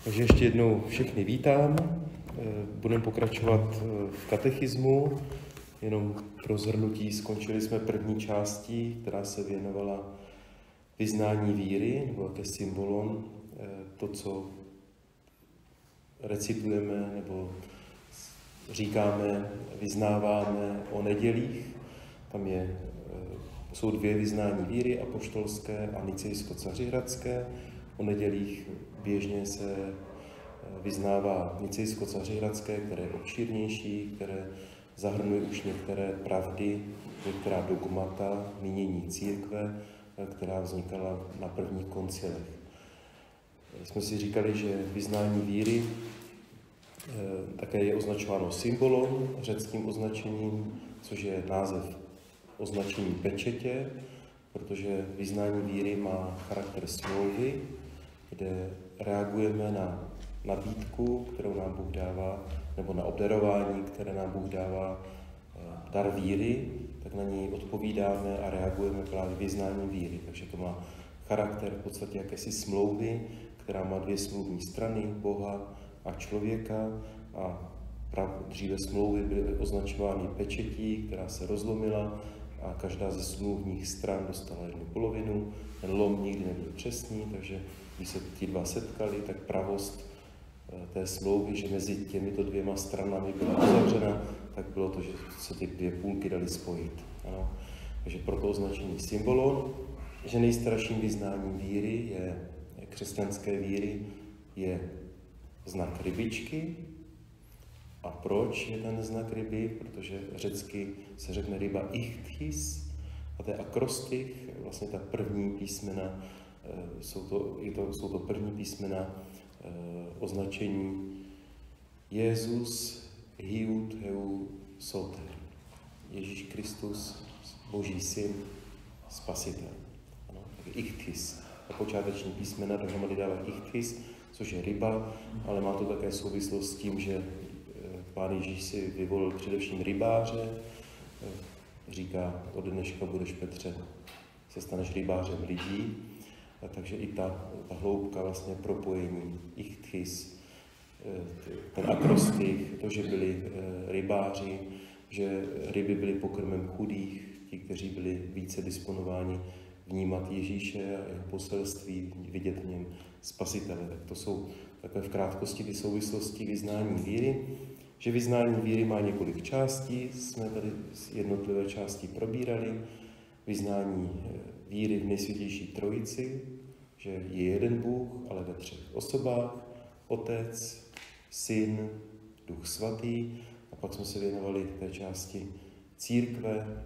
Takže ještě jednou všechny vítám. Budeme pokračovat v katechismu. Jenom pro shrnutí skončili jsme první částí, která se věnovala vyznání víry, nebo také symbolům, to, co recitujeme nebo říkáme, vyznáváme o nedělích. Tam jsou dvě vyznání víry, apoštolské a nicejsko-cařihradské. O nedělích běžně se vyznává nicejsko-cařihradské, které je obšírnější, které zahrnuje už některé pravdy, některá dogmata, mínění církve, která vznikala na prvních koncilech. Jsme si říkali, že vyznání víry také je označováno symbolem, řeckým označením, což je název označení pečetě, protože vyznání víry má charakter smlouvy, kde reagujeme na nabídku, kterou nám Bůh dává, nebo na obdarování, které nám Bůh dává, dar víry, tak na něj odpovídáme a reagujeme právě vyznáním víry. Takže to má charakter v podstatě jakési smlouvy, která má dvě smluvní strany, Boha a člověka, a dříve smlouvy byly označovány pečetí, která se rozlomila a každá ze smluvních stran dostala jednu polovinu. Ten lom nikdy nebyl přesný, takže když se ti dva setkali, tak pravost té smlouvy, že mezi těmito dvěma stranami byla uzavřena, tak bylo to, že se ty dvě půlky daly spojit. Ano. Takže proto označení symbolon, že nejstarším vyznáním víry křesťanské víry je znak rybičky. A proč je ten znak ryby? Protože řecky se řekne ryba ichthys a to je akrostich, vlastně ta první písmena, jsou to první písmena označení Jezus hiut heu soter. Ježíš Kristus, Boží syn, spasitel. Ano, tak ichthys. A počáteční písmena dohromady dává ichthys, což je ryba, ale má to také souvislost s tím, že Pán Ježíš si vyvolil především rybáře. Říká, od dneška budeš, Petře, se staneš rybářem lidí. A takže i ta hloubka vlastně propojení, ichthys, ten akrostich, to, že byli rybáři, že ryby byly pokrmem chudých, ti, kteří byli více disponováni vnímat Ježíše a jeho poselství, vidět v něm spasitele. Tak to jsou takové v krátkosti ty souvislosti vyznání víry. Že vyznání víry má několik částí, jsme tady jednotlivé části probírali. Vyznání víry v nejsvětější trojici, že je jeden Bůh, ale ve třech osobách, Otec, Syn, Duch svatý. A pak jsme se věnovali té části církve,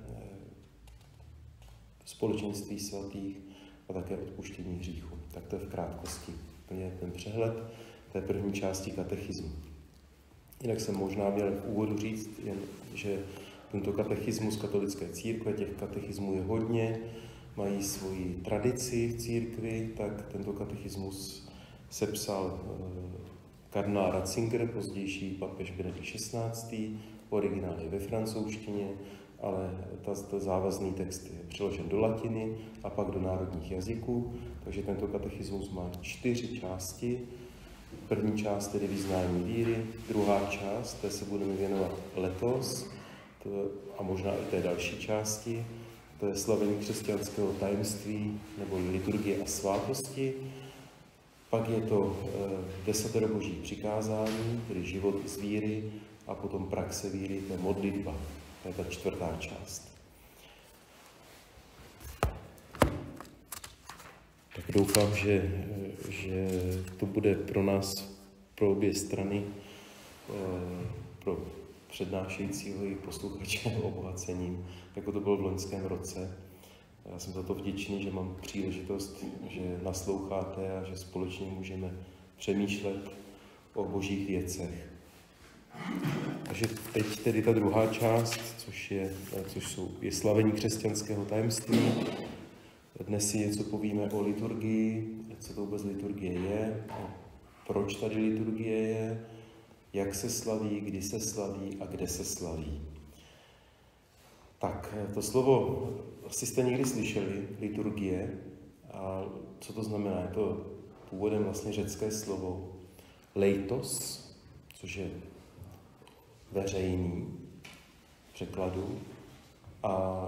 společenství svatých a také odpuštění hříchu. Tak to je v krátkosti ten přehled té první části katechismu. Jinak jsem možná měl v úvodu říct, že tento katechismus katolické církve, těch katechismů je hodně, mají svoji tradici v církvi, tak tento katechismus sepsal kardinál Ratzinger, pozdější papež Benedikt XVI. Originál je ve francouzštině, ale ta závazný text je přeložen do latiny a pak do národních jazyků, takže tento katechismus má 4 části. První část tedy vyznání víry, druhá část, té se budeme věnovat letos, a možná i té další části, to je slavení křesťanského tajemství nebo liturgie a svátosti. Pak je to 10 boží přikázání, tedy život z víry, a potom praxe víry, to je modlitba, to je ta 4. část. Tak doufám, že to bude pro nás, pro obě strany, pro přednášejícího i posluchače obohacením, jako to bylo v loňském roce. Já jsem za to vděčný, že mám příležitost, že nasloucháte a že společně můžeme přemýšlet o božích věcech. Takže teď tedy ta druhá část, což je slavení křesťanského tajemství. Dnes si něco povíme o liturgii, co to vůbec liturgie je, proč tady liturgie je, jak se slaví, kdy se slaví a kde se slaví. Tak, to slovo asi jste někdy slyšeli, liturgie, a co to znamená? Je to původem vlastně řecké slovo leitos, což je veřejný v překladu, a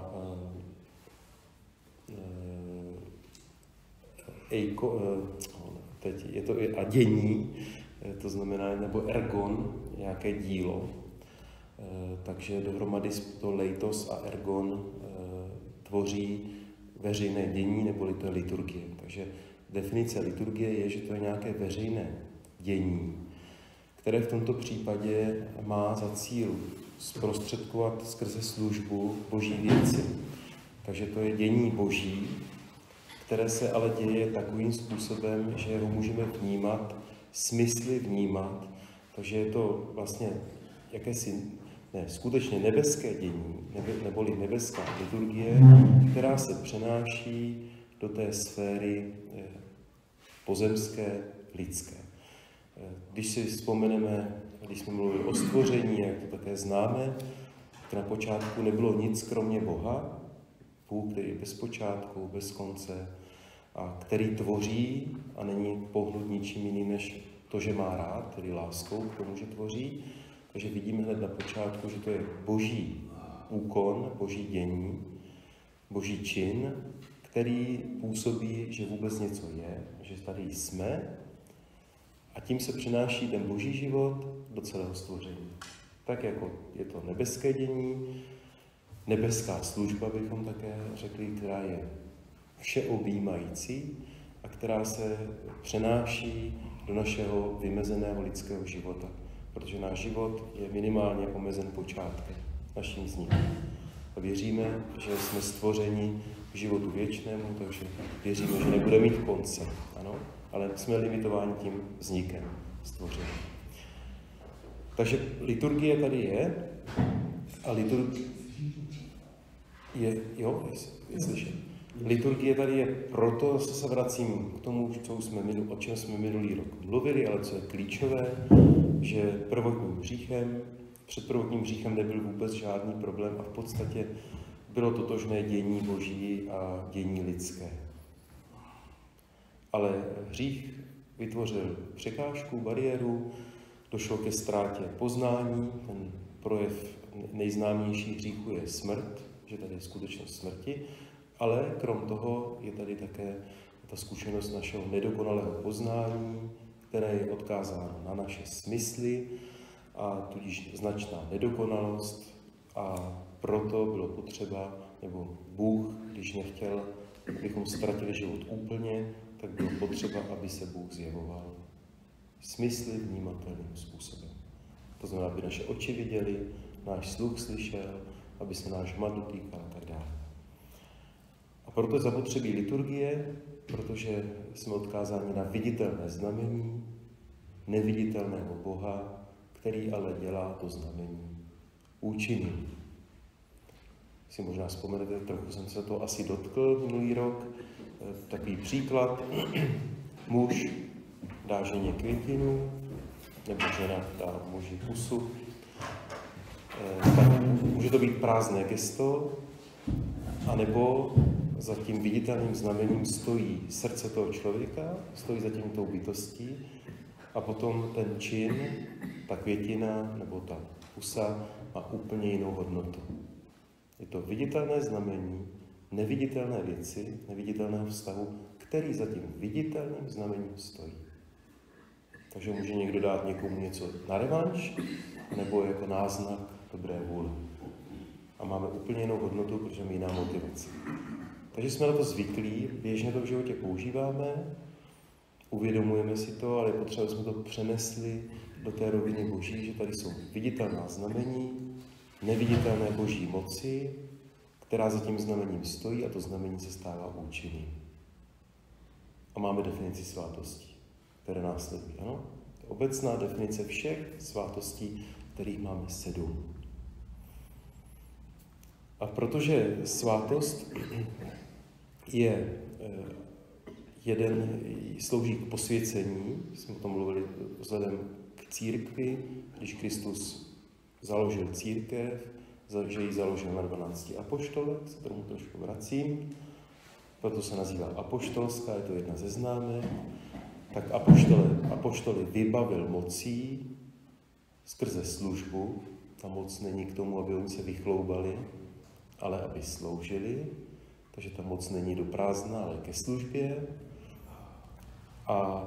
teď je to i dění, to znamená, nebo ergon, nějaké dílo. Takže dohromady to leitos a ergon tvoří veřejné dění, neboli to je liturgie. Takže definice liturgie je, že to je nějaké veřejné dění, které v tomto případě má za cíl zprostředkovat skrze službu boží věci. Takže to je dění boží, které se ale děje takovým způsobem, že ho můžeme vnímat, smysly vnímat, takže je to vlastně jakési skutečně nebeské dění, neboli nebeská liturgie, která se přenáší do té sféry pozemské, lidské. Když si vzpomeneme, když jsme mluvili o stvoření, jak to také známe, tak na počátku nebylo nic kromě Boha, Bůh, který je bez počátku, bez konce, a který tvoří a není pohnut ničím jiným, než to, že má rád, tedy láskou k tomu, že tvoří. Takže vidíme hned na počátku, že to je boží úkon, boží dění, boží čin, který působí, že vůbec něco je, že tady jsme, a tím se přináší ten boží život do celého stvoření. Tak jako je to nebeské dění, nebeská služba bychom také řekli, která je všeobjímající a která se přenáší do našeho vymezeného lidského života. Protože náš život je minimálně omezen počátkem, naším vznikem. A věříme, že jsme stvořeni k životu věčnému, takže věříme, že nebude mít konce, ano? Ale jsme limitováni tím vznikem stvoření. Takže liturgie tady je a liturgie tady je proto, se vracím k tomu, o čem jsme minulý rok mluvili, ale co je klíčové, že před prvotním hříchem nebyl vůbec žádný problém a v podstatě bylo totožné dění boží a dění lidské. Ale hřích vytvořil překážku, bariéru, došlo ke ztrátě poznání, ten projev nejznámější hříchu je smrt, že tady je skutečnost smrti, ale krom toho je tady také ta zkušenost našeho nedokonalého poznání, které je odkázáno na naše smysly a tudíž značná nedokonalost, a proto bylo potřeba, nebo Bůh, když nechtěl, abychom ztratili život úplně, tak bylo potřeba, aby se Bůh zjevoval smysly vnímatelným způsobem. To znamená, aby naše oči viděli, náš sluch slyšel, aby se náš hmat dotýkal a tak dále. A proto je zapotřebí liturgie, protože jsme odkázáni na viditelné znamení, neviditelného Boha, který ale dělá to znamení účinným. Si možná vzpomenete, trochu jsem se to asi dotkl minulý rok, takový příklad, muž dá ženě květinu, nebo žena dá muži pusu, tak může to být prázdné gesto, anebo za tím viditelným znamením stojí srdce toho člověka, stojí za tím tou bytostí a potom ten čin, ta květina nebo ta pusa má úplně jinou hodnotu. Je to viditelné znamení, neviditelné věci, neviditelného vztahu, který za tím viditelným znamením stojí. Takže může někdo dát někomu něco na revanš, nebo jako náznak dobré vůle. A máme úplně jinou hodnotu, protože máme jiná motivace. Takže jsme na to zvyklí, běžně to v životě používáme, uvědomujeme si to, ale potřeba jsme to přenesli do té roviny boží, že tady jsou viditelná znamení, neviditelné boží moci, která za tím znamením stojí a to znamení se stává účinným. A máme definici svátostí, které následují. Ano? To je obecná definice všech svátostí, kterých máme 7. protože svátost je slouží k posvěcení, jsme o tom mluvili vzhledem k církvi, když Kristus založil církev, že ji založil na 12 apoštolech, se tomu trošku vracím, proto se nazývá apoštolská, je to jedna ze známek. tak apoštoly vybavil mocí skrze službu. Ta moc není k tomu, aby oni se vychloubali, ale aby sloužili. Takže ta moc není do prázdna, ale ke službě. A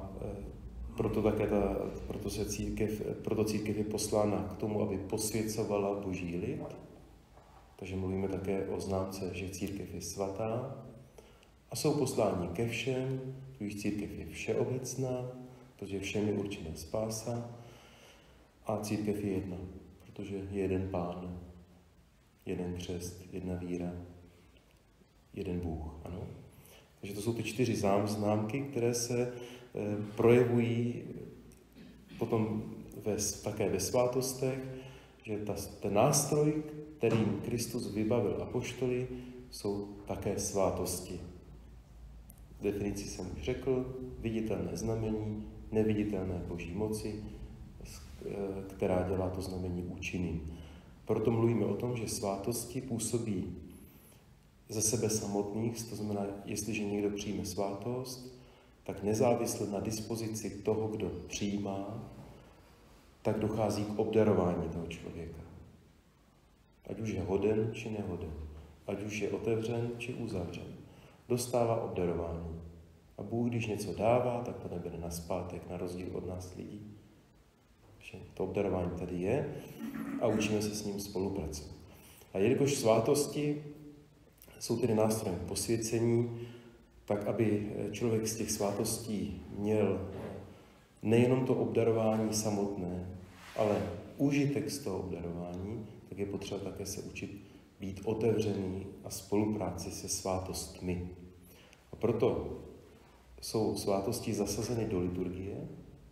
proto církev je poslána k tomu, aby posvěcovala boží lid. Takže mluvíme také o známce, že církev je svatá. A jsou posláni ke všem, tudíž církev je všeobecná, protože všem je určená spása. A církev je jedna, protože je jeden Pán, jeden křest, jedna víra, jeden Bůh. Ano? Takže to jsou ty 4 známky, které se projevují potom také ve svátostech, že ten nástroj, kterým Kristus vybavil apoštoly, jsou také svátosti. Definici jsem už řekl, viditelné znamení, neviditelné boží moci, která dělá to znamení účinným. Proto mluvíme o tom, že svátosti působí ze sebe samotných, to znamená, jestliže někdo přijme svátost, tak nezávisle na dispozici toho, kdo přijímá, tak dochází k obdarování toho člověka. Ať už je hoden, či nehoden. Ať už je otevřen, či uzavřen. Dostává obdarování. A Bůh, když něco dává, tak to nebere nazpátek, na rozdíl od nás lidí. Že to obdarování tady je a učíme se s ním spolupracovat. A jelikož svátosti jsou tedy nástrojem posvěcení, tak aby člověk z těch svátostí měl nejenom to obdarování samotné, ale užitek z toho obdarování, tak je potřeba také se učit být otevřený a spolupráci se svátostmi. A proto jsou svátosti zasazeny do liturgie.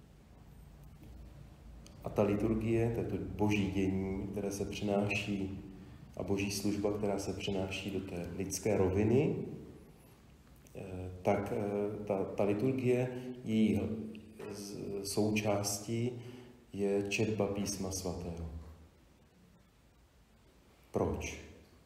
A ta liturgie, to je to boží dění, které se přenáší, a boží služba, která se přenáší do té lidské roviny, tak ta liturgie, její součástí je četba písma svatého. Proč?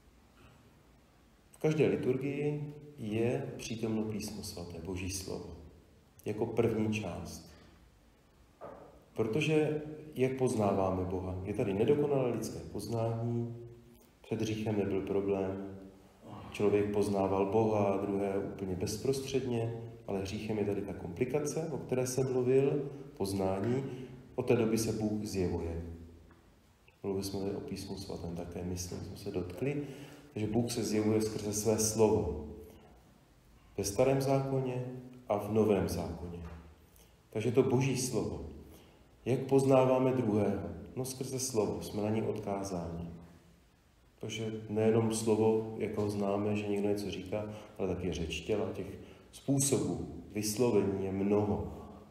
V každé liturgii je přítomno písmo svaté, boží slovo, jako první část. Protože jak poznáváme Boha? Je tady nedokonalé lidské poznání, před hříchem nebyl problém, člověk poznával Boha, druhé úplně bezprostředně, ale hříchem je tady ta komplikace, o které jsem mluvil, poznání, od té doby se Bůh zjevuje. Mluvili jsme tady o písmu svatém také, myslím, jsme se dotkli, že Bůh se zjevuje skrze své slovo. Ve Starém zákoně a v Novém zákoně. Takže to boží slovo. Jak poznáváme druhého? No skrze slovo, jsme na ní odkázáni. Takže nejenom slovo, jak ho známe, že někdo něco říká, ale taky řeč těla, těch způsobů vyslovení je mnoho.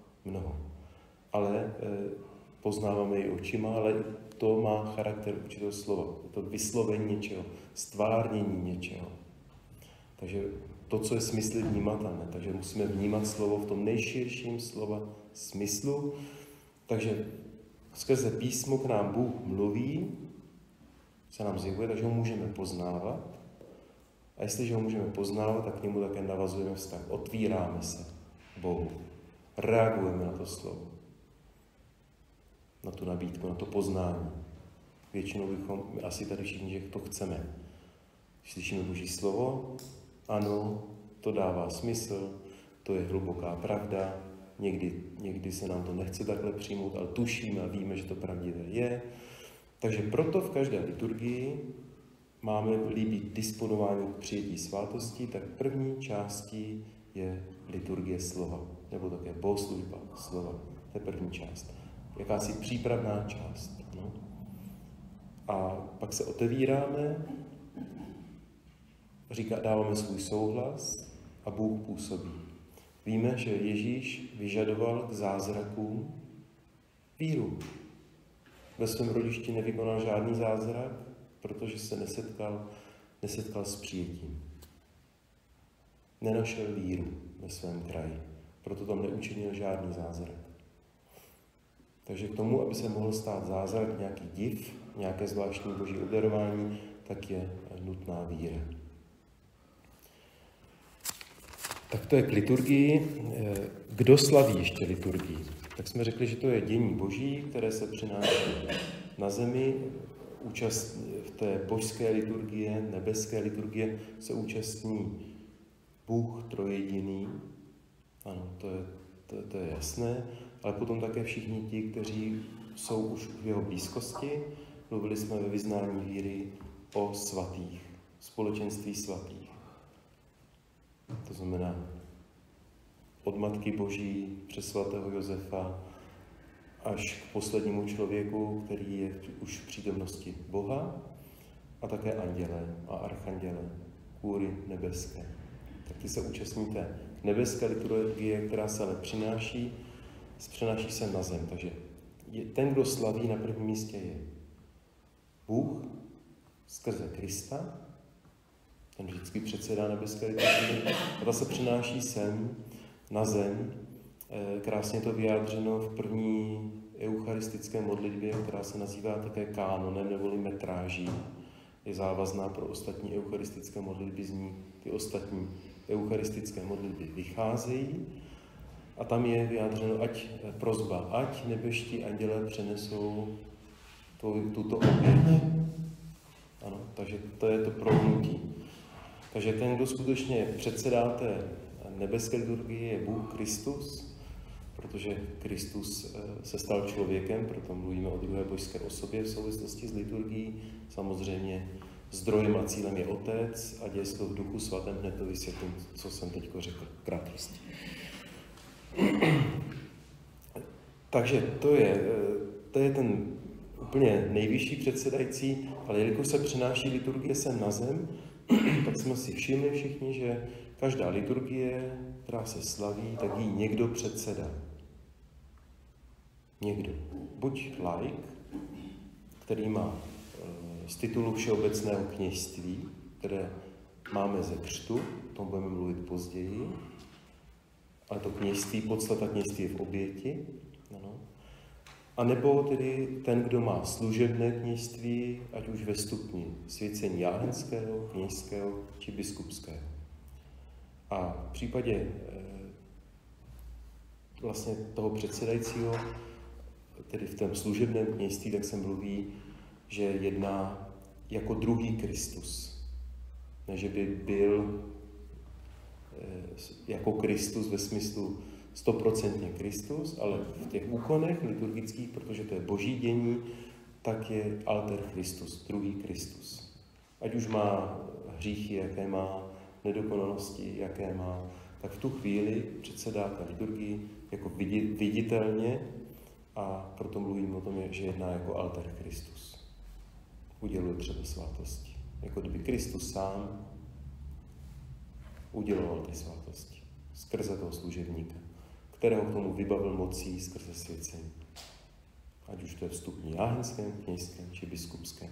Ale poznáváme i očima, ale to má charakter určitého slova. Je to vyslovení něčeho, stvárnění něčeho. Takže to, co je smysly vnímatelné, takže musíme vnímat slovo v tom nejširším slova smyslu. Takže skrze písmo k nám Bůh mluví, se nám zjevuje, takže ho můžeme poznávat. A jestliže ho můžeme poznávat, tak k němu také navazujeme vztah. Otvíráme se Bohu. Reagujeme na to slovo. Na tu nabídku, na to poznání. Většinou bychom, asi tady všichni, že to chceme. Když slyšíme Boží slovo, ano, to dává smysl, to je hluboká pravda, někdy se nám to nechce takhle přijmout, ale tušíme a víme, že to pravdivé je. Takže proto v každé liturgii máme-li být disponováni k přijetí svátostí, tak první částí je liturgie slova, nebo také bohoslužba slova. To je první část. Jakási přípravná část. No. A pak se otevíráme, dáváme svůj souhlas a Bůh působí. Víme, že Ježíš vyžadoval k zázrakům víru. Ve svém rodišti nevykonal žádný zázrak, protože se nesetkal s přijetím. Nenašel víru ve svém kraji, proto tam neučinil žádný zázrak. Takže k tomu, aby se mohl stát zázrak, nějaký div, nějaké zvláštní boží obdarování, tak je nutná víra. Tak to je k liturgii. Kdo slaví ještě liturgii? Tak jsme řekli, že to je dění Boží, které se přináší na zemi. V té božské liturgie, nebeské liturgie se účastní Bůh trojjediný. Ano, to je jasné, ale potom také všichni ti, kteří jsou už v jeho blízkosti. Mluvili jsme ve vyznání víry o svatých, společenství svatých. To znamená od Matky Boží přes svatého Josefa až k poslednímu člověku, který je už v přítomnosti Boha, a také anděle a archanděle, kůry nebeské. Tak ty se účastní té nebeské liturgie, která se ale přenáší se na zem. Takže ten, kdo slaví, na prvním místě je Bůh skrze Krista, ten vždycky předsedá nebeské liturgie, a ta se přenáší sem, na zem. Krásně to vyjádřeno v první eucharistické modlitbě, která se nazývá také kánonem neboli metráží. Je závazná pro ostatní eucharistické modlitby, z ní ty ostatní eucharistické modlitby vycházejí. A tam je vyjádřeno prosba, ať nebeští anděle přenesou tuto oběť. Ano, takže to je to prohnutí. Takže ten, kdo skutečně předsedá té nebeské liturgie, je Bůh Kristus, protože Kristus se stal člověkem, proto mluvíme o druhé božské osobě v souvislosti s liturgií. Samozřejmě zdrojem a cílem je Otec a děje se to v Duchu svatém, hned to vysvětlím, co jsem teď řekl v krátkosti. Takže to je ten úplně nejvyšší předsedající, ale jelikož se přenáší liturgie sem na zem, tak jsme si všimli všichni, že každá liturgie, která se slaví, tak jí někdo předsedá. Někdo. Buď laik, který má z titulu všeobecného kněžství, které máme ze křtu, o tom budeme mluvit později, ale to kněžství, podstata kněžství je v oběti, ano. A nebo tedy ten, kdo má služebné kněžství, ať už ve stupni svěcení jáhenského, kněžského či biskupského. A v případě vlastně toho předsedajícího, tedy v tom služebném kněžství, tak se mluví, že jedná jako druhý Kristus. Ne, že by byl jako Kristus ve smyslu 100% Kristus, ale v těch úkonech liturgických, protože to je boží dění, tak je alter Christus, druhý Kristus. Ať už má hříchy, jaké má, nedokonalosti, jaké má, tak v tu chvíli předsedá ta liturgii jako viditelně a proto mluvím o tom, že jedná jako alter Christus. Uděluje třeba svátosti. Jako kdyby Kristus sám uděloval ty svátosti skrze toho služebníka, kterého k tomu vybavil mocí skrze svěcení. Ať už to je vstupní jáhenském, kněžském či biskupském.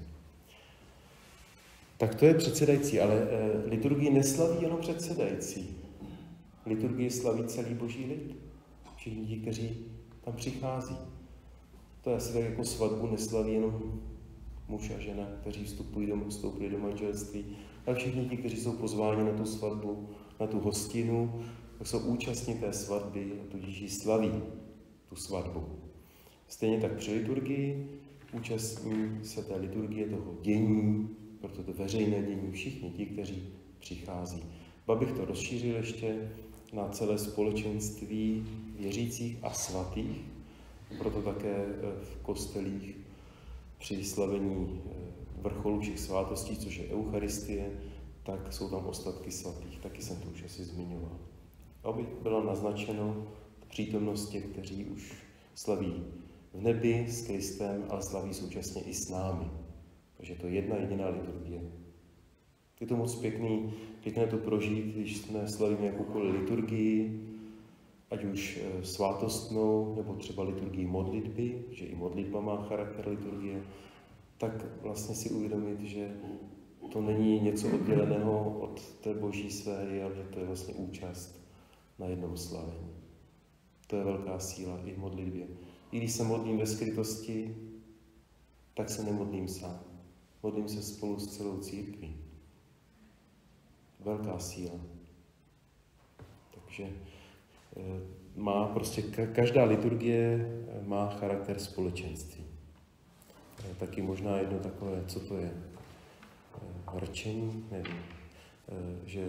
Tak to je předsedající, ale liturgii neslaví jenom předsedající. Liturgii slaví celý boží lid. Všichni ti, kteří tam přichází. To je asi tak jako svatbu neslaví jenom muž a žena, kteří vstoupili do manželství, ale všichni ti, kteří jsou pozváni na tu svatbu, na tu hostinu, tak jsou účastní té svatby a tudíž ji slaví, tu svatbu. Stejně tak při liturgii účastní se té liturgie toho dění, proto to veřejné dění, všichni ti, kteří přichází. Ba bych to rozšířil ještě na celé společenství věřících a svatých, proto také v kostelích při slavení vrcholu všech svátostí, což je Eucharistie, tak jsou tam ostatky svatých, taky jsem to už asi zmiňoval. Aby bylo naznačeno přítomnost těch, kteří už slaví v nebi s Kristem, ale slaví současně i s námi. Takže to je jedna jediná liturgie. Je to moc pěkné to prožít, když jsme slavíme jakoukoliv liturgii, ať už svátostnou, nebo třeba liturgii modlitby, že i modlitba má charakter liturgie, tak vlastně si uvědomit, že to není něco odděleného od té boží sféry, ale že to je vlastně účast na jednom slavení. To je velká síla i v modlitbě. I když se modlím ve skrytosti, tak se nemodlím sám. Modlím se spolu s celou církví. Velká síla. Takže má prostě, každá liturgie má charakter společenství. Taky možná jedno takové, co to je? Rčení? Nevím. Že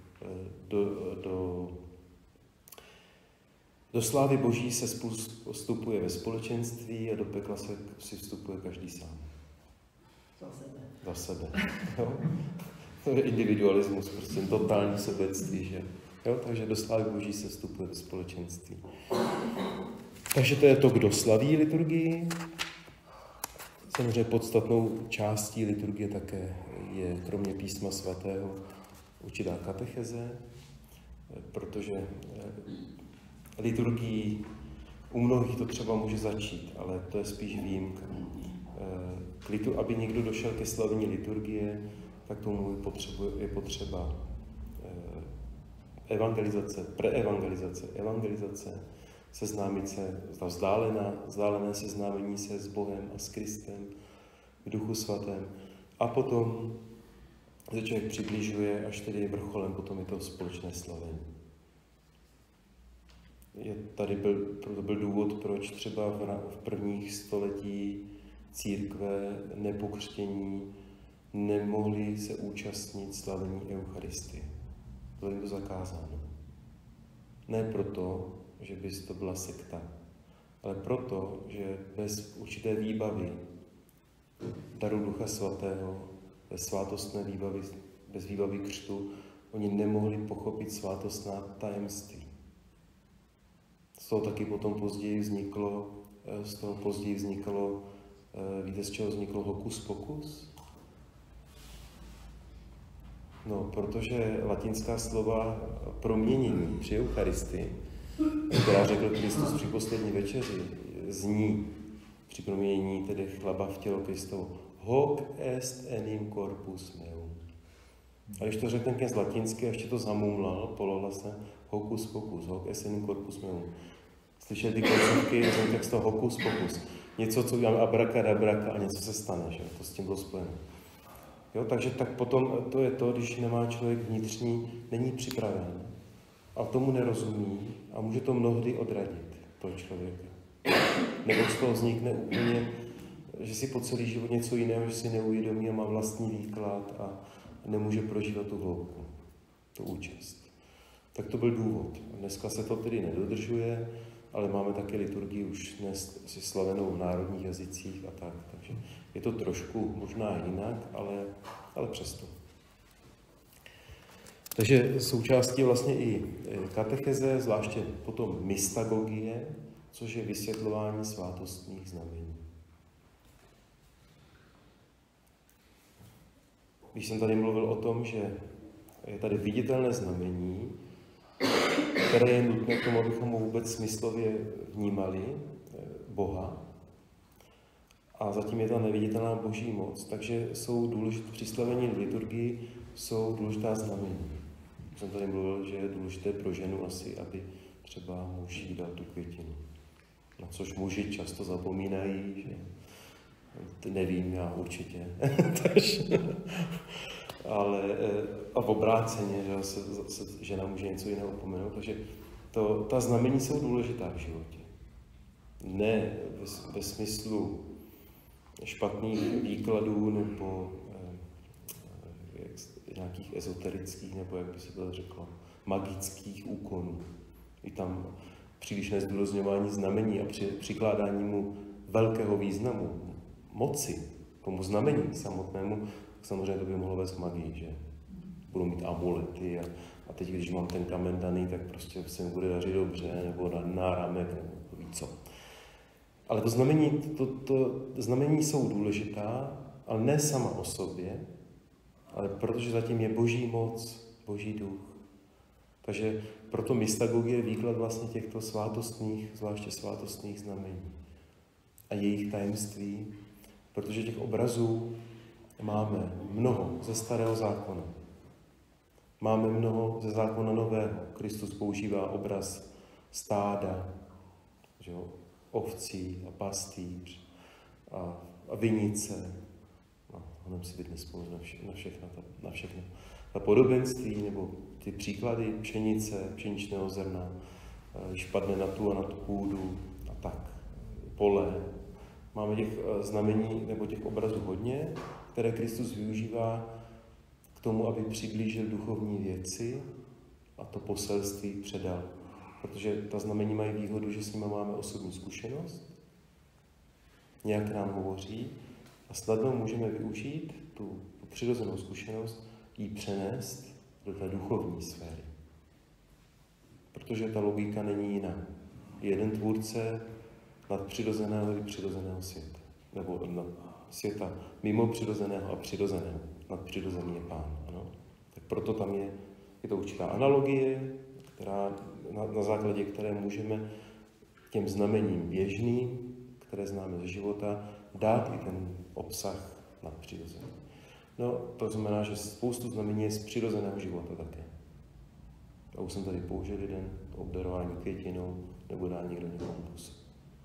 do slávy Boží se vstupuje ve společenství a do pekla si vstupuje každý sám. Za sebe. Jo? To je individualismus, prostě totální sobectví, že? Jo? Takže do slávy Boží se vstupuje ve společenství. Takže to je to, kdo slaví liturgii. Samozřejmě podstatnou částí liturgie také je, kromě písma svatého, určitá katecheze, protože liturgii u mnohých to třeba může začít, ale to je spíš výjimka. Aby někdo došel ke slavení liturgie, tak tomu je potřeba evangelizace, preevangelizace, evangelizace, seznámit se, vzdálené seznámení se s Bohem a s Kristem v Duchu Svatém. A potom se člověk přibližuje, až tedy vrcholem, potom je to společné slavení. To byl důvod, proč třeba v prvních století církve nepokřtění nemohli se účastnit slavení Eucharistie. Bylo jim to zakázáno. Ne proto, že by to byla sekta, ale proto, že bez určité výbavy daru Ducha Svatého, bez svátostné výbavy, bez výbavy křtu, oni nemohli pochopit svátostná tajemství. Z toho taky potom později vzniklo, víte, z čeho vzniklo hokus pokus? No, protože latinská slova proměnění při Eucharistii, která řekl Kristus při poslední večeři, zní při proměnění tedy chleba v tělo Kristovo hoc est enim corpus meum. A když to řekl ten z latinsky, ještě to zamumlal polohlasně, hocus pocus, hoc est enim corpus meum. Slyšeli ty koncovky, tak z toho hocus pocus. Něco, co uděláme abracadabra a něco se stane, že? To s tím bylo spojené. Jo, takže tak potom to je to, když nemá člověk vnitřní, není připraven a tomu nerozumí a může to mnohdy odradit toho člověka. Nebo z toho vznikne úplně, že si po celý život něco jiného, že si neuvědomí a má vlastní výklad a nemůže prožívat tu hloubku, tu účast. Tak to byl důvod. Dneska se to tedy nedodržuje, ale máme také liturgii už dnes si slavenou v národních jazycích a tak. Takže je to trošku možná jinak, ale přesto. Takže součástí vlastně i katecheze, zvláště potom mystagogie, což je vysvětlování svátostních znamení. Když jsem tady mluvil o tom, že je tady viditelné znamení, které je nutné k tomu, abychom ho vůbec smyslově vnímali, Boha, a zatím je ta neviditelná boží moc, takže jsou důležité při slavení v liturgii jsou důležitá znamení. Jsem tady mluvil, že je důležité pro ženu asi, aby třeba muži dal tu květinu. Na což muži často zapomínají, že nevím, já určitě. Ale a v obráceně, že se žena může něco jiného opomenout, takže ta znamení jsou důležitá v životě. Ne ve smyslu špatných výkladů nebo nějakých ezoterických, nebo jak by se to řeklo, magických úkonů. I tam příliš nezdůrazňování znamení a přikládání mu velkého významu, moci, tomu znamení samotnému, tak samozřejmě to by mohlo vést k magii, že budu mít amulety a teď, když mám ten kamen daný, tak prostě se mi bude dařit dobře, nebo na náramek, nebo ví co. Ale to znamení jsou důležitá, ale ne sama o sobě, ale protože zatím je boží moc, boží duch. Takže proto mystagogie je výklad vlastně těchto svátostných, zvláště svátostných znamení a jejich tajemství, protože těch obrazů máme mnoho ze Starého zákona. Máme mnoho ze zákona Nového. Kristus používá obraz stáda, že jo, ovcí a pastýř a vinice Budeme si být nespolu na všechno. Na podobenství nebo ty příklady pšenice, pšeničného zrna, když padne na tu a na tu půdu a tak, pole. Máme těch znamení nebo těch obrazů hodně, které Kristus využívá k tomu, aby přiblížil duchovní věci a to poselství předal. Protože ta znamení mají výhodu, že s nimi máme osobní zkušenost, nějak nám hovoří a snadno můžeme využít tu přirozenou zkušenost ji přenést do té duchovní sféry. Protože ta logika není jiná. Jeden tvůrce nadpřirozeného i přirozeného světa. Nebo světa mimo přirozeného a přirozeného. Nadpřirozený je Pán. Ano? Tak proto tam je to určitá analogie, na základě které můžeme těm znamením běžným, které známe ze života, dát i ten obsah nadpřirozený. No, to znamená, že spoustu znamení je z přirozeného života také. A už jsem tady použil jeden, to obdarování květinou, nebo dá někdo někomu působ.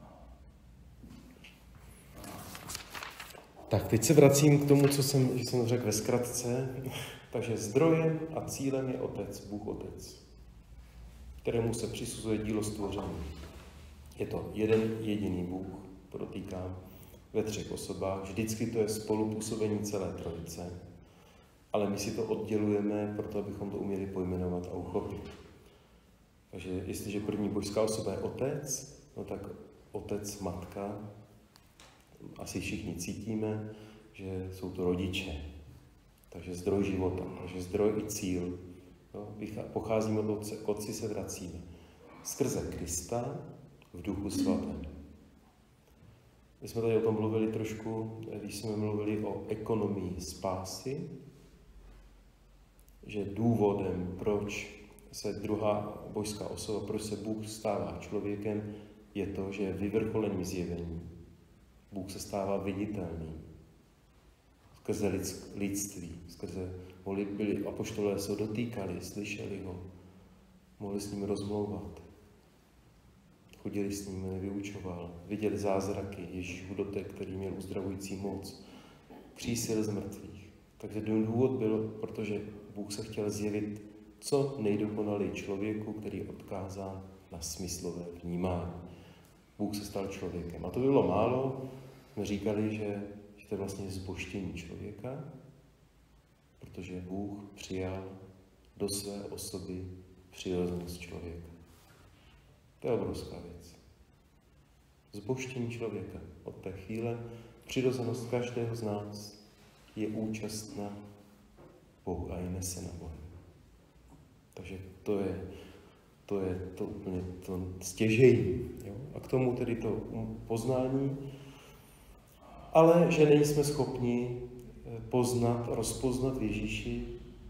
Tak, teď se vracím k tomu, že jsem řekl ve zkratce. Takže zdrojem a cílem je Otec, Bůh Otec, kterému se přisuzuje dílo stvoření. Je to jeden jediný Bůh, podotýkám, ve 3 osobách. Vždycky to je spolupůsobení celé trojice, ale my si to oddělujeme, proto abychom to uměli pojmenovat a uchopit. Takže jestliže první božská osoba je Otec, no tak Otec, Matka, asi všichni cítíme, že jsou to rodiče. Takže zdroj života, takže zdroj i cíl. No, pocházíme od Otce, k Otci se vracíme. Skrze Krista v Duchu Svatém. My jsme tady o tom mluvili trošku, když jsme mluvili o ekonomii spásy, že důvodem, proč se druhá božská osoba, proč se Bůh stává člověkem, je to, že je vyvrcholením zjevení. Bůh se stává viditelný. Skrze lidství, byli apoštolé se ho dotýkali, slyšeli ho, mohli s ním rozmlouvat. Chodili s ním, vyučoval, viděli zázraky, Ježíšův dotek, který měl uzdravující moc, křísil z mrtvých. Takže důvod byl, protože Bůh se chtěl zjevit co nejdokonalej člověku, který je odkázán na smyslové vnímání. Bůh se stal člověkem. A to bylo málo, jsme říkali, že to je vlastně zbožtění člověka, protože Bůh přijal do své osoby přirozenost člověka. To je obrovská věc. Zbožtění člověka. Od té chvíle přirozenost každého z nás je účastna Bohu a je nesena Bohem. Takže to je to úplně to stěžejní. Jo? A k tomu tedy to poznání, ale že nejsme schopni rozpoznat v Ježíši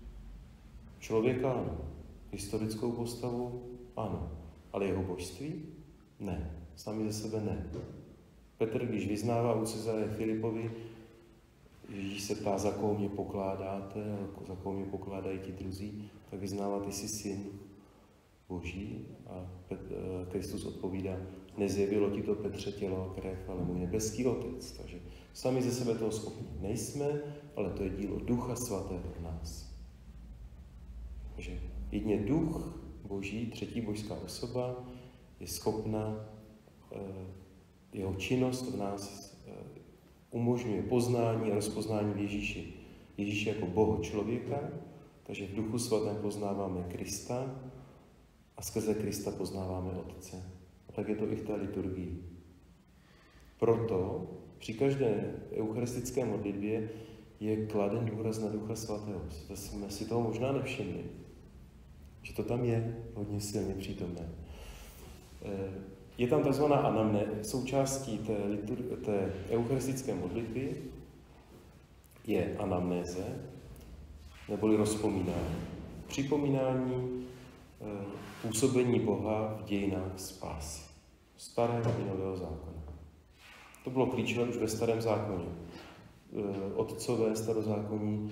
člověka, ano. Historickou postavu, ano. Ale jeho božství? Ne. Sami ze sebe ne. Petr, když vyznává u Cezareje Filipovi, Ježíš se ptá, za koho mě pokládáte, za koho mě pokládají ti druzí, tak vyznává, ty jsi syn Boží. A Kristus odpovídá, nezjevilo ti to, Petře, tělo a krev, ale můj nebeský Otec. Takže sami ze sebe toho schopni nejsme, ale to je dílo Ducha Svatého v nás. Takže jedině Duch Boží, třetí božská osoba, je schopna, jeho činnost v nás umožňuje poznání a rozpoznání v Ježíši. Ježíši jako Boha člověka, takže v Duchu Svatém poznáváme Krista a skrze Krista poznáváme Otce. A tak je to i v té liturgii. Proto při každé eucharistické modlitbě je kladen důraz na Ducha Svatého. To jsme si toho možná nevšimli. Že to tam je hodně silně přítomné. Je tam takzvaná anamnéza, součástí té eucharistické modlitby je anamnéze, neboli rozpomínání. Připomínání působení Boha v dějinách spásy. Starého i Nového zákona. To bylo klíčové už ve Starém zákoně. Otcové starozákonní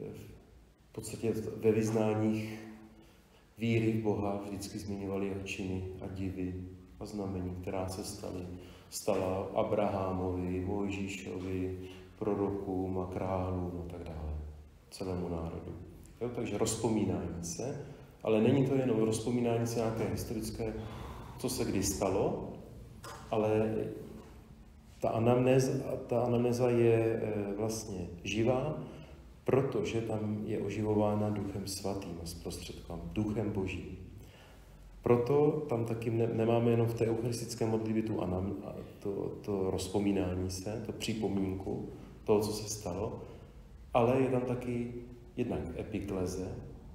v podstatě ve vyznáních víry v Boha vždycky zmiňovali jeho činy a divy a znamení, která se stala Abrahamovi, Mojžíšovi, prorokům a králům a tak dále, celému národu. Jo, takže rozpomínání se, ale není to jenom rozpomínání se nějaké historické, co se kdy stalo, ale ta anamnéza je vlastně živá, protože tam je oživována Duchem Svatým a zprostředkován Duchem Božím. Proto tam taky nemáme jenom v té eucharistické modlitbě to rozpomínání se, to připomínku toho, co se stalo, ale je tam taky jednak epikleze,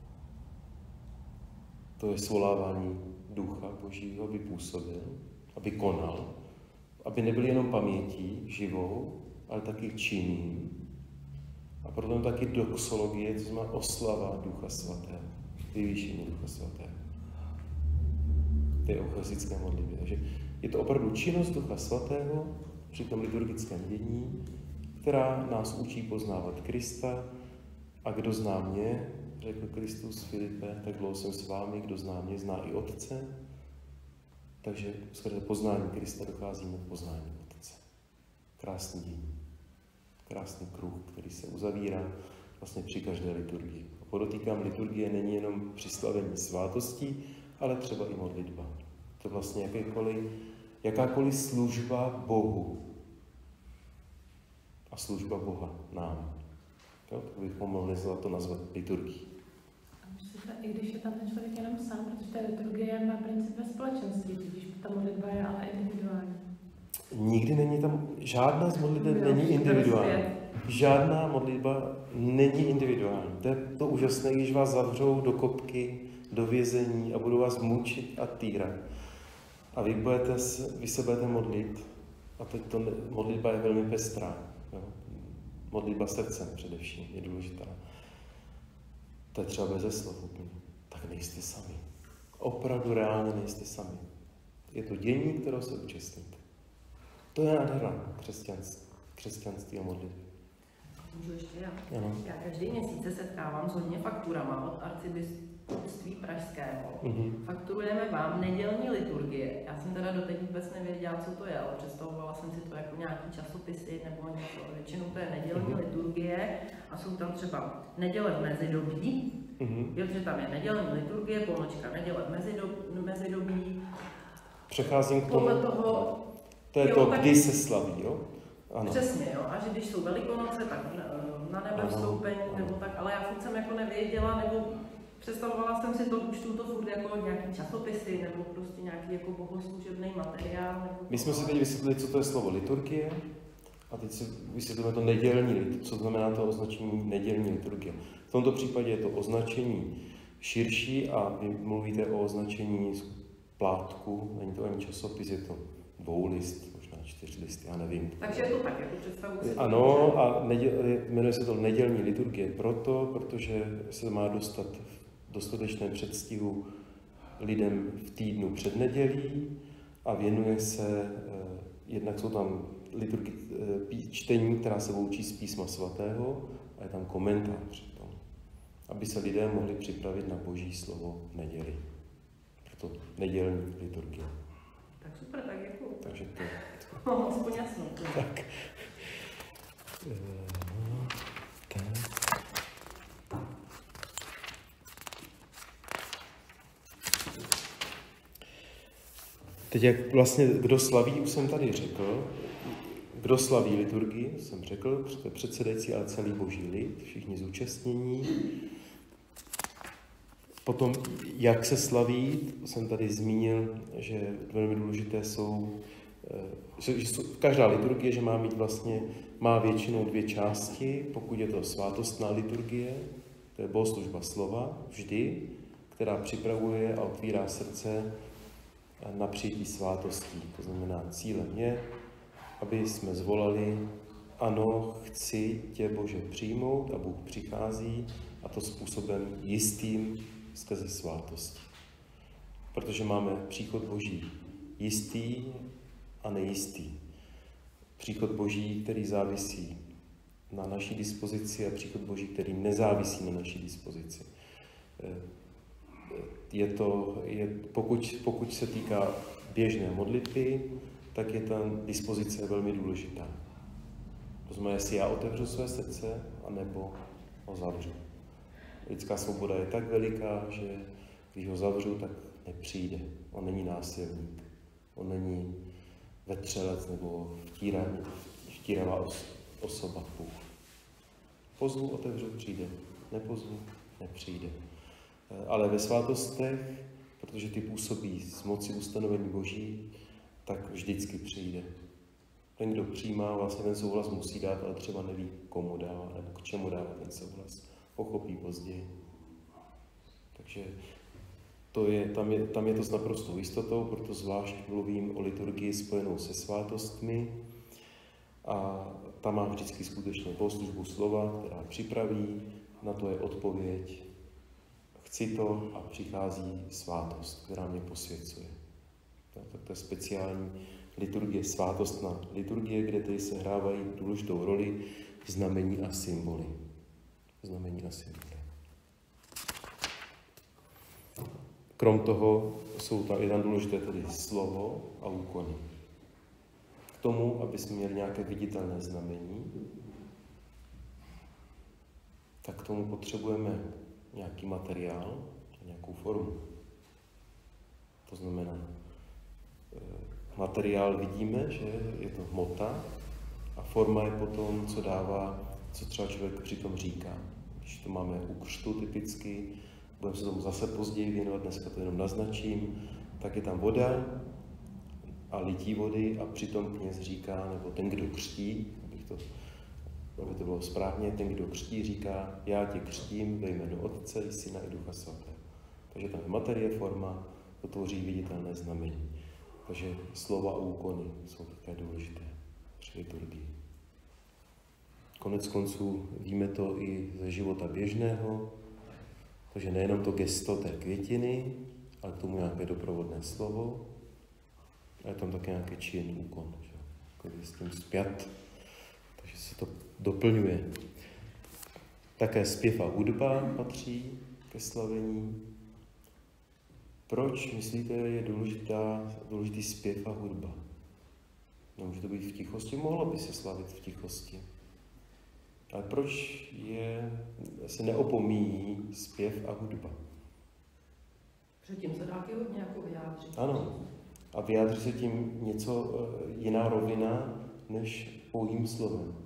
to je svolávání Ducha Božího, aby působil, aby konal, aby nebyl jenom pamětí živou, ale taky činným. A proto taky doxologie, to znamená oslava Ducha Svatého, vyvýšení Ducha Svatého. To je eucharistické modlitbě. Takže je to opravdu činnost Ducha Svatého při tom liturgickém dění, která nás učí poznávat Krista. A kdo zná mě, řekl Kristus Filipe, tak dlouho jsem s vámi, kdo zná mě, zná i Otce. Takže skrze poznání Krista docházíme k poznání Otce. Krásný dění. Krásný kruh, který se uzavírá vlastně při každé liturgii. A podotýkám, liturgie není jenom při slavení svátostí, ale třeba i modlitba. To vlastně jakákoliv služba Bohu a služba Boha nám. Jo, tak bychom mohli to nazvat liturgií. A myslíte, i když je tam ten člověk jenom sám, protože ta liturgie má princip ve společenství, když ta modlitba je ale individuální. Nikdy není tam, žádná z modliteb není individuální. Žádná modlitba není individuální. To je to úžasné, když vás zavřou do kopky, do vězení a budou vás mučit a týrat. A vy se budete modlit. A teď modlitba je velmi pestrá. Jo? Modlitba srdcem především je důležitá. To je třeba beze slov úplně. Tak nejste sami. Opravdu reálně nejste sami. Je to dění, kterého se účastníte. To je nádhera křesťanství a modlitby. Můžu ještě já? Ano. Já každý měsíc se setkávám s hodně fakturama od arcibiskupství pražského. Fakturujeme vám nedělní liturgie. Já jsem teda doteď vůbec nevěděla, co to je, ale představovala jsem si to jako nějaký časopisy nebo něco. Většinou to je nedělní liturgie a jsou tam třeba neděle v mezidobí, protože tam je nedělní liturgie, polnočka, neděle v mezidobí. Přecházím k tomu. To je jo, to, tak, kdy se slaví, jo? Ano. Přesně, jo. A že když jsou Velikonoce, tak na nebe vstoupení, nebo tak, ale já furt jsem jako nevěděla, nebo představovala jsem si to, čtu to furt jako nějaký časopisy, nebo prostě nějaký jako bohoslužebný materiál. Nebo my jsme si teď vysvětlili, co to je slovo liturgie, a teď si vysvětlíme to nedělní, co znamená to označení nedělní liturgie. V tomto případě je to označení širší a vy mluvíte o označení plátku, není to ani časopis, je to dvoulist, možná 4 listy, já nevím. Takže je to tak, jako představuji si. Ano, a jmenuje se to nedělní liturgie protože se má dostat v dostatečném předstihu lidem v týdnu před nedělí a věnuje se, jednak jsou tam čtení, která se učí z Písma svatého a je tam komentář k tomu, aby se lidé mohli připravit na Boží slovo v neděli. Proto nedělní liturgie. Tak super, tak děkuju. Takže to... No, aspoň jasno. Tak. Teď jak vlastně, kdo slaví, už jsem tady řekl, kdo slaví liturgii, jsem řekl, předsedající a celý boží lid, všichni zúčastnění. Potom, jak se slaví, jsem tady zmínil, že velmi důležité jsou, každá liturgie, že má mít vlastně, má většinou 2 části, pokud je to svátostná liturgie, to je bohoslužba slova, vždy, která připravuje a otvírá srdce na přijetí svátostí. To znamená, cílem je, aby jsme zvolali, ano, chci tě, Bože, přijmout, a Bůh přichází, a to způsobem jistým skrze svátosti. Protože máme příchod Boží jistý a nejistý. Příchod Boží, který závisí na naší dispozici, a příchod Boží, který nezávisí na naší dispozici. Pokud se týká běžné modlitby, tak je ta dispozice velmi důležitá. To znamená, jestli já otevřu své srdce, anebo ho zavřu. Lidská svoboda je tak veliká, že když ho zavřu, tak nepřijde. On není násilník. On není vetřelec nebo vtíravá osoba. Pozvu, otevřu, přijde. Nepozvu, nepřijde. Ale ve svátostech, protože ty působí z moci ustanovení Boží, tak vždycky přijde. Ten, kdo přijímá, vlastně ten souhlas musí dát, ale třeba neví, komu dává, nebo k čemu dává ten souhlas. Pochopí později. Takže tam je to s naprostou jistotou, proto zvlášť mluvím o liturgii spojenou se svátostmi. A tam mám vždycky skutečně bohoslužbu slova, která připraví, na to je odpověď. Chci to a přichází svátost, která mě posvěcuje. Tak to je speciální liturgie, svátostná liturgie, kde tady se hrávají důležitou roli znamení a symboly. Krom toho je tam důležité tedy slovo a úkony. K tomu, aby jsme měli nějaké viditelné znamení, tak k tomu potřebujeme nějaký materiál, nějakou formu. To znamená, materiál vidíme, že je to hmota a forma je potom, co třeba člověk přitom říká. Když to máme u křtu typicky, budeme se tomu zase později věnovat, dneska to jenom naznačím, tak je tam voda a lití vody a přitom kněz říká, nebo ten, kdo křtí, aby to bylo správně, ten, kdo křtí, říká, já tě křtím ve jménu Otce i Syna i Ducha Svatého. Takže tam je materie, forma, to tvoří viditelné znamení. Takže slova a úkony jsou také důležité při liturgii. Konec konců víme to i ze života běžného, takže nejenom to gesto té květiny, ale k tomu nějaké doprovodné slovo, a je tam také nějaký čin, úkon, který je s tím spjat, takže se to doplňuje. Také zpěv a hudba patří ke slavení. Proč, myslíte, je důležitý zpěv a hudba? Nemůže to být v tichosti? Mohlo by se slavit v tichosti. Ale proč se neopomíjí zpěv a hudba? Předtím se dá taky hodně jako vyjádřit. Ano. A vyjádří se tím něco jiná rovina, než pouhým slovem.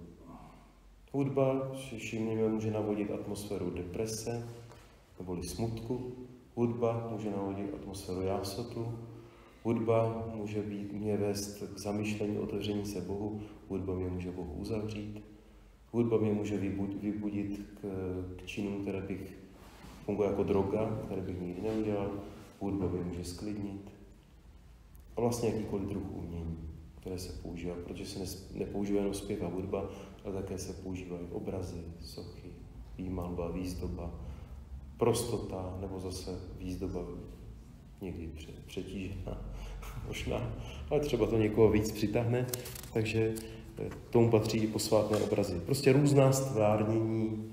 Hudba, všimněme, může navodit atmosféru deprese, neboli smutku. Hudba může navodit atmosféru jásotu. Hudba může mě vést k zamyšlení, otevření se Bohu. Hudba mě může Bohu uzavřít. Hudba mě může vybudit k činům, které funguje jako droga, které bych nikdy neudělal. Hudba mě může sklidnit. A vlastně jakýkoliv druh umění, které se používá, protože se nepoužívá jenom zpěv a hudba, ale také se používají obrazy, sochy, výmalba, výzdoba, prostota, nebo zase výzdoba někdy přetížená, možná, ale třeba to někoho víc přitáhne, takže k tomu patří i posvátné obrazy. Prostě různá stvárnění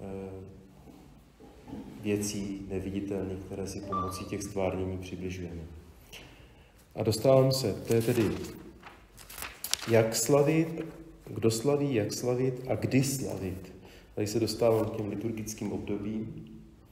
věcí neviditelných, které si pomocí těch stvárnění přibližujeme. A dostávám se, to je tedy jak slavit, kdo slaví, jak slavit a kdy slavit. Tady se dostávám k těm liturgickým obdobím.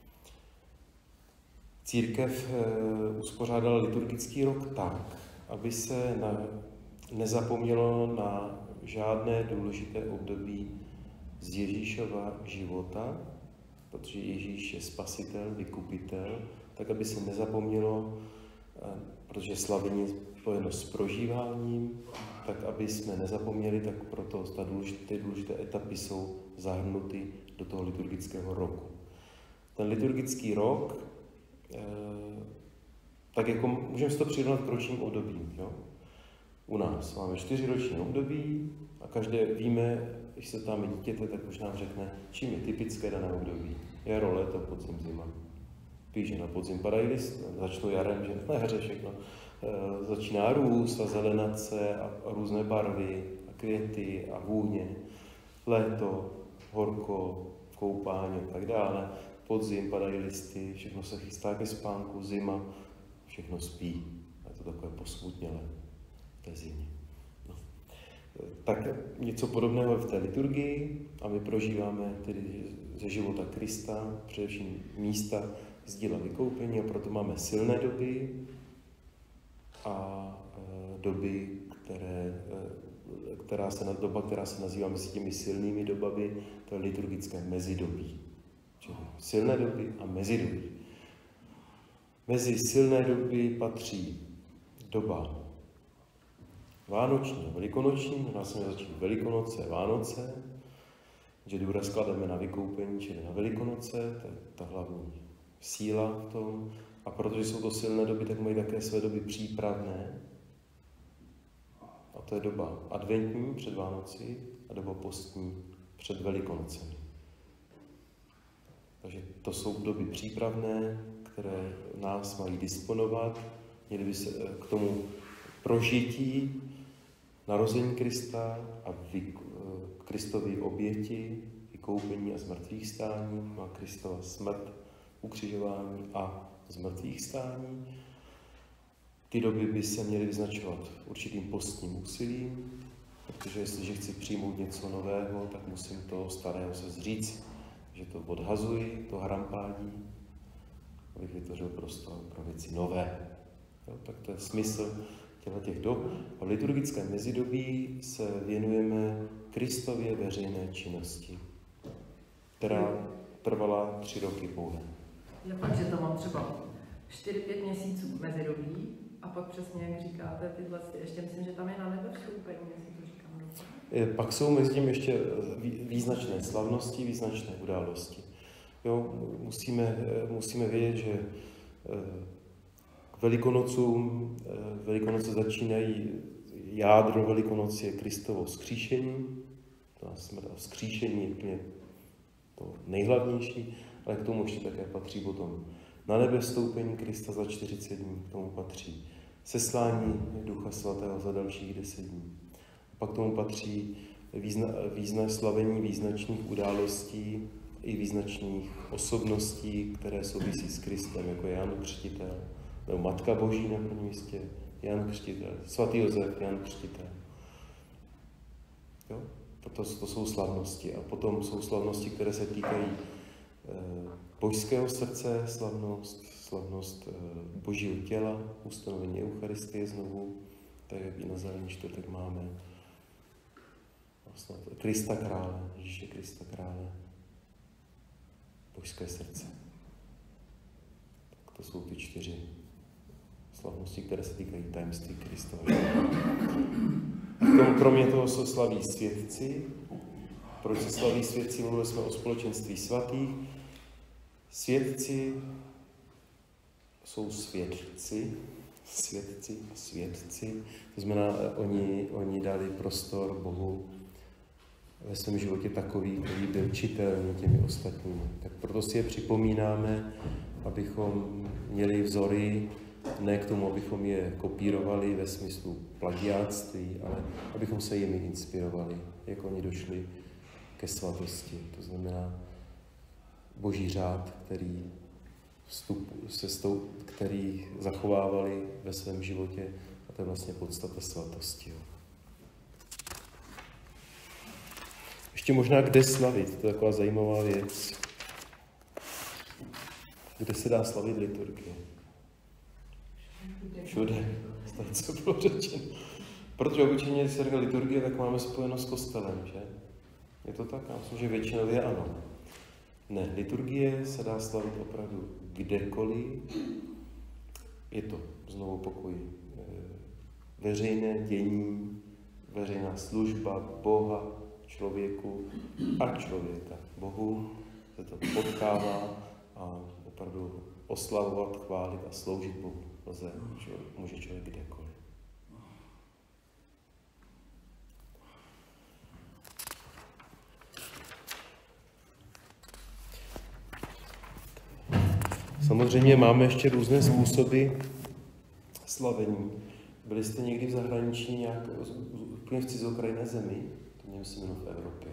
Církev uspořádala liturgický rok tak, aby se nezapomnělo na žádné důležité období z Ježíšova života, protože Ježíš je spasitel, vykupitel, tak aby se nezapomnělo, protože slavení je spojeno s prožíváním, tak aby jsme nezapomněli, tak proto ty důležité etapy jsou zahrnuty do toho liturgického roku. Ten liturgický rok, tak jako můžeme si to přirovnat k ročním obdobím. Jo? U nás máme 4 roční období a každé víme, když se tam dítěte, tak už nám řekne, čím je typické dané období. Jaro, léto, podzim, zima. Víš, že na podzim padají listy, začnou jarem, že na jaře všechno. Začíná růst a zelenace a různé barvy a květy a vůně. Léto, horko, koupání a tak dále. Podzim padají listy, všechno se chystá ke spánku, zima, všechno spí. Je to takové posmutnělé v té zimě. No. Tak něco podobného v té liturgii a my prožíváme tedy ze života Krista, především místa z díla vykoupení, a proto máme silné doby a doby, která se nazývá mezi těmi silnými dobami, to je liturgické mezidobí. Čili silné doby a mezidobí. Mezi silné doby patří doba vánoční a velikonoční, u nás jsme začali Velikonoce, Vánoce, že důraz klademe na vykoupení, čili na Velikonoce, to je ta hlavní síla v tom. A protože jsou to silné doby, tak mají také své doby přípravné. A to je doba adventní před Vánoci a doba postní před Velikonocemi. Takže to jsou doby přípravné, které nás mají disponovat, měli by se k tomu prožití narození Krista a Kristovy oběti, vykoupení a zmrtvých stání, a Kristova smrt, ukřižování a zmrtvých stání. Ty doby by se měly vyznačovat určitým postním úsilím, protože jestliže chci přijmout něco nového, tak musím toho starého se zříct, že to odhazuji, to harampádí, abych vytvořil prostor pro věci nové. Jo, tak to je smysl těch dob. A v liturgickém mezidobí se věnujeme Kristově veřejné činnosti, která trvala 3 roky pouhé. Je fakt, že to mám třeba 4-5 měsíců mezidobí a pak přesně, jak říkáte, tyhle, ještě myslím, že tam je na nebe vstoupení, jestli to říkám dobře. Pak jsou mezi tím ještě význačné slavnosti, význačné události. Jo, musíme vědět, že k Velikonocům, Velikonoce začínají, jádro Velikonoc je Kristovo vzkříšení, vzkříšení je úplně to nejhlavnější, ale k tomu ještě také patří potom na nebe vstoupení Krista za 40 dní, k tomu patří seslání Ducha Svatého za dalších 10 dní. Pak k tomu patří slavení význačných událostí i význačných osobností, které souvisí s Kristem, jako Jan Křtitel, nebo Matka Boží na prvním místě, Jan Křtitel, svatý Josef, Jan Křtitel. Jo? To jsou slavnosti. A potom jsou slavnosti, které se týkají božského srdce, slavnost Božího těla, ustanovení Eucharistie znovu, tak jak i na Zelený čtvrtek máme. Vlastně Krista krále, Ježíše Krista krále, božské srdce. Tak to jsou ty 4 slavnosti, které se týkají tajemství Kristova. Kromě toho se slaví světci. Proč se slaví světci? Mluvili jsme o společenství svatých. Světci jsou svědci, to znamená, oni dali prostor Bohu ve svém životě takový, který byl čitelný těmi ostatními. Tak proto si je připomínáme, abychom měli vzory, ne k tomu, abychom je kopírovali ve smyslu plagiáctví, ale abychom se jimi inspirovali, jak oni došli ke svatosti. To znamená Boží řád, který zachovávali ve svém životě, a to je vlastně podstata svatosti. Ještě možná kde slavit, to je taková zajímavá věc. Kde se dá slavit liturgie? Všude. Co bylo řečeno. Protože obyčejně, když se říká liturgie, tak máme spojeno s kostelem, že? Je to tak? Já myslím, že většinově ano. Ne, liturgie se dá slavit opravdu kdekoliv. Je to, znovu opakuji, veřejné dění, veřejná služba Boha, člověku a člověka. Bohu se to potkává a opravdu oslavovat, chválit a sloužit Bohu. Může člověk kdekoliv. Samozřejmě máme ještě různé způsoby slavení. Byli jste někdy v zahraničí nějak úplně v cizokrajné zemi? To nemyslím jenom v Evropě.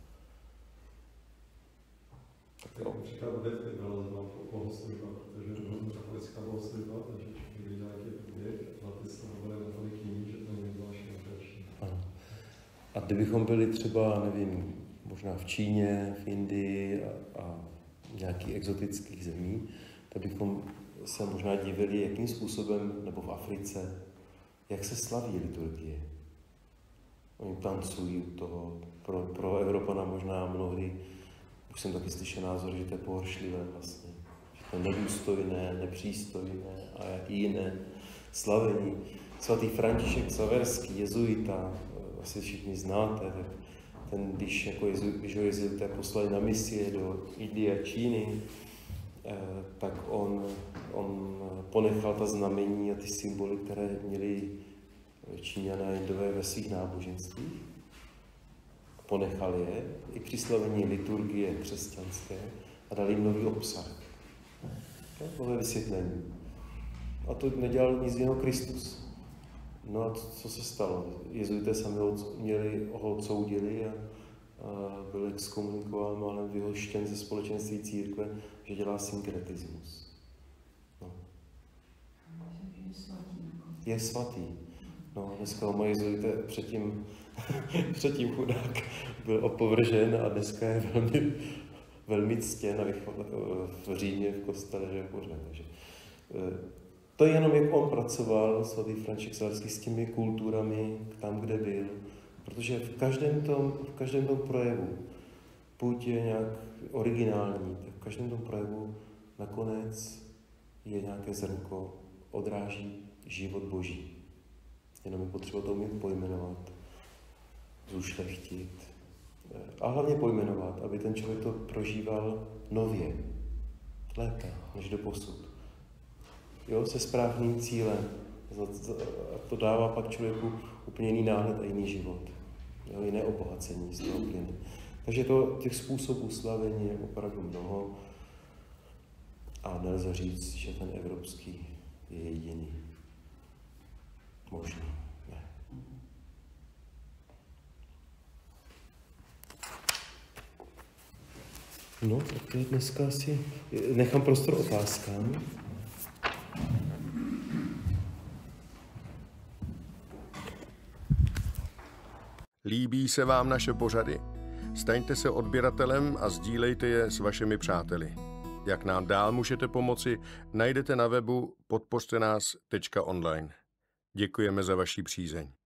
Tak jo. Říká vůbec nebyla zrovna bohoslužba, protože katolická bohoslužba, takže někdy nějaký průběh, na ty se hovorí natolik jiný, že to nebylo až nejlepší. A kdybychom byli třeba, nevím, možná v Číně, v Indii a nějakých exotických zemí, tak bychom se možná divili, jakým způsobem, nebo v Africe, jak se slaví liturgie. Oni tancují u toho. Pro Evropana možná mnohdy, už jsem taky slyšel názor, že to je pohoršlivé vlastně. Že to je nedůstojné, nepřístojné a jiné slavení. Svatý František Xaverský, jezuita, asi všichni znáte, tak ten, když ho jezuité poslali na misie do Indie a Číny, tak on ponechal ta znamení a ty symboly, které měli Číňané a Indové ve svých náboženstvích. Ponechal je i při slavení liturgie křesťanské a dal jim nový obsah. Tohle vysvětlení. A to nedělal nic jiného Kristus. No a co se stalo? Jezuité sami ho odsoudili a byl exkomunikován, ale vyhoštěn ze společenství církve, že dělá synkretismus. No. Je svatý. No, dneska ho mají jezuité, předtím chudák byl opovržen a dneska je velmi ctěn v Římě, v kostele, že je pořád. To je jenom, jak on pracoval, svatý František Xaverský, s těmi kulturami tam, kde byl. Protože v každém tom projevu, buď je nějak originální, tak v každém tom projevu nakonec je nějaké zrnko, odráží život Boží. Jenom je potřeba to umět pojmenovat, zušlechtit a hlavně pojmenovat, aby ten člověk to prožíval nově, lépe než doposud. Jo, se správným cílem. A to dává pak člověku úplně jiný náhled a jiný život. Jo, jiné obohacení z toho plyne. Takže těch způsobů slavení je opravdu mnoho a nelze říct, že ten evropský je jediný. Možný. Ne. No, tak je dneska asi nechám prostor otázkám. Líbí se vám naše pořady? Staňte se odběratelem a sdílejte je s vašimi přáteli. Jak nám dál můžete pomoci, najdete na webu podpořtenas.online. Děkujeme za vaši přízeň.